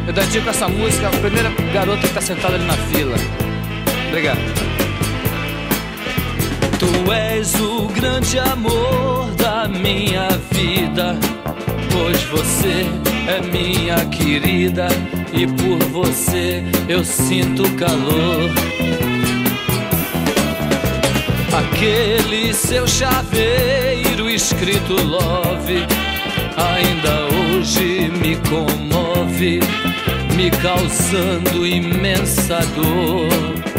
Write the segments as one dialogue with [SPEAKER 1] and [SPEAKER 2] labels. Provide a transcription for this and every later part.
[SPEAKER 1] Eu dedico essa música à primeira garota que tá sentada ali na fila. Obrigado. Tu és o grande amor da minha vida, pois você é minha querida e por você eu sinto calor. Aquele seu chaveiro escrito love ainda hoje me comove, me causando imensa dor.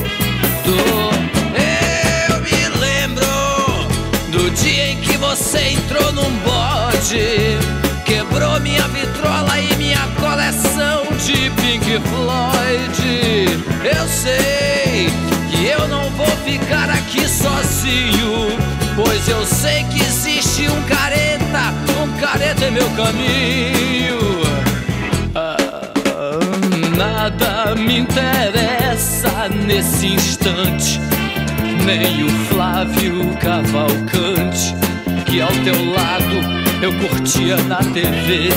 [SPEAKER 1] Eu me lembro do dia em que você entrou num bode, quebrou minha vitrola e minha coleção de Pink Floyd. Eu sei que eu não vou ficar aqui sozinho, pois eu sei que existe um careta em meu caminho. Nada me interessa nesse instante, nem o Flávio Cavalcante, que ao teu lado eu curtia na TV.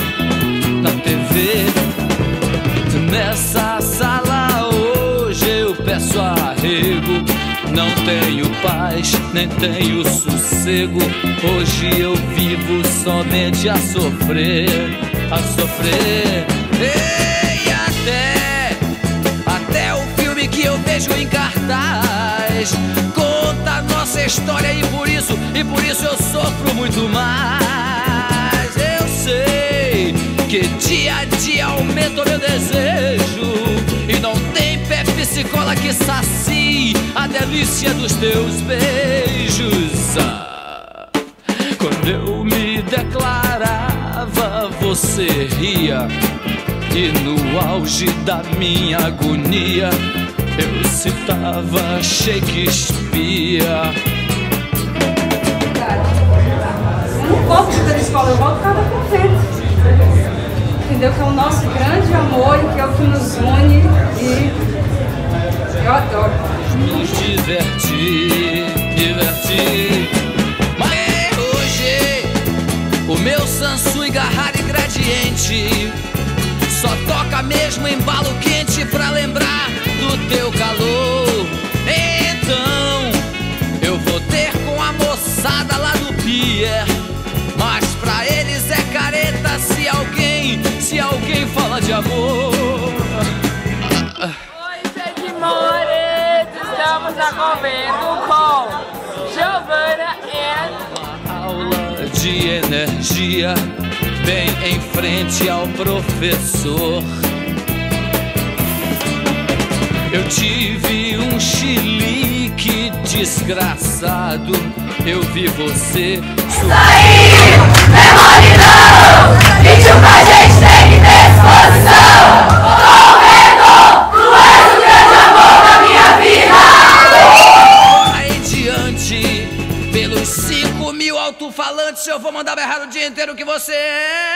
[SPEAKER 1] Nessa sala hoje eu peço arrego, não tenho paz, nem tenho sossego. Hoje eu vivo somente a sofrer. E até o filme que eu vejo em cartaz conta a nossa história e por isso eu sofro muito mais. Eu sei que dia a dia aumenta o meu desejo e não tem Pepsi-Cola que sacie a delícia dos teus beijos. Quando eu me declarava, você ria, e no auge da minha agonia eu citava Shakespeare.
[SPEAKER 2] Um pouco da escola eu volto cada confeito. Entendeu? Que é o nosso grande amor e que é o que nos une e eu adoro.
[SPEAKER 1] Nos divertir. Mas hoje o meu Samsung Garrari Gradiente só toca mesmo embalo quente pra lembrar do teu calor. Então eu vou ter com a moçada lá do pier, mas pra eles é careta se alguém fala de amor.
[SPEAKER 3] Oi, seguidores, estamos a comendo com Giovana e
[SPEAKER 1] uma aula de energia bem em frente ao professor. Eu tive um chilique desgraçado, eu vi você.
[SPEAKER 4] Isso aí, é mole não! Ritmo que a gente tem que ter disposição! Correto, tu és o grande amor da minha vida!
[SPEAKER 1] Aí diante, pelos 5.000 alto-falantes eu vou mandar berrar o dia inteiro que você é.